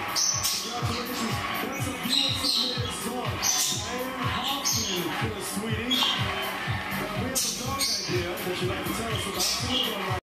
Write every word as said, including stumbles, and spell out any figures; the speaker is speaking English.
That's a beautiful submitted song. And Hobson for the sweetie. Now we have a dog idea that you'd like to tell us about.